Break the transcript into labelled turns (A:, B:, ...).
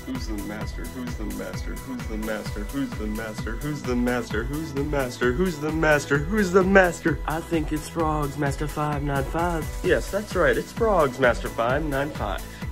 A: Who's the master? Who's the master? Who's the master? Who's the master? Who's the master? Who's the master? Who's the master? Who's the master? I think it's Frogs, Master 595. Yes, that's right, it's Frogs, Master 595.